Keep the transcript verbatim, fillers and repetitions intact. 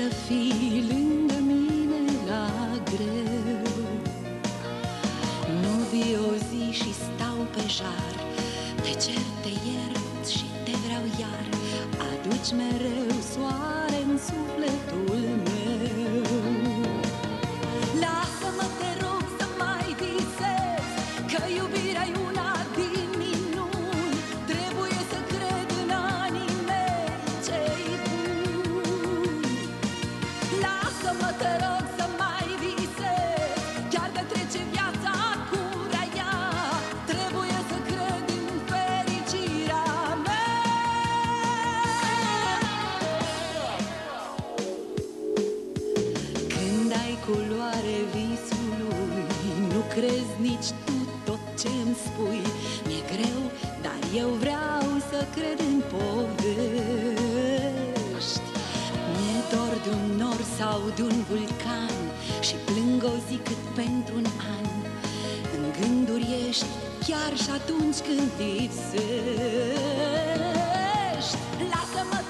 fii lângă mine la greu. Nu vii o zi și stau pe jar, te cer, te iert și te vreau iar. Aduci mereu soare în sufletul meu. Lasă-mă, te rog, să mai visez că iubirea-i una din minuni. Trebuie să cred în anii mei cei buni. Lasă-mă, te rog, să mai visez, chiar că trece viața cu rea ea. Trebuie să cred în fericirea mea. Când ai culoare visului, nu crezi nici tu tot ce-mi spui. Mi-e greu, dar eu vreau să cred în povești. Mi-e dor de un nor sau de un vulcan și plâng o zi cât pentru un an. În gânduri ești chiar și atunci când lipsești. Lasă-mă,